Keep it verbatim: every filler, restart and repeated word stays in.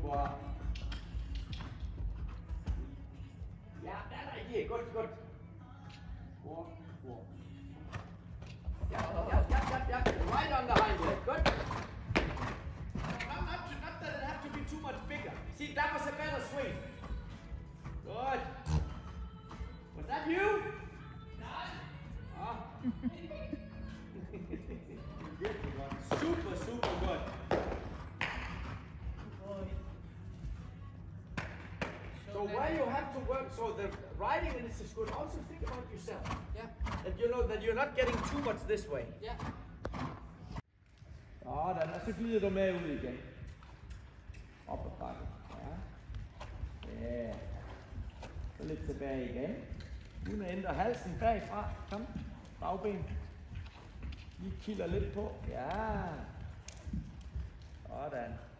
Super. Ja, den er ikke. Godt, godt. Four, four. Ja, ja, ja, ja, ja. Right on the hind leg. Good. Not, not, not that it have to be too much bigger. See, that was a better swing. Good. Was that you? Ah. Super, super good. So where you have to work, so the riding in this is good. Also think about yourself. Yeah. That you know that you're not getting too much this way. Yeah. Sådan, og så glider du med ud igen. Op ad bakken. Ja. Ja. Så lidt tilbage igen. Uden at ændre halsen bagfra. Kom. Bagben. Lige kilder lidt på. Ja. Sådan.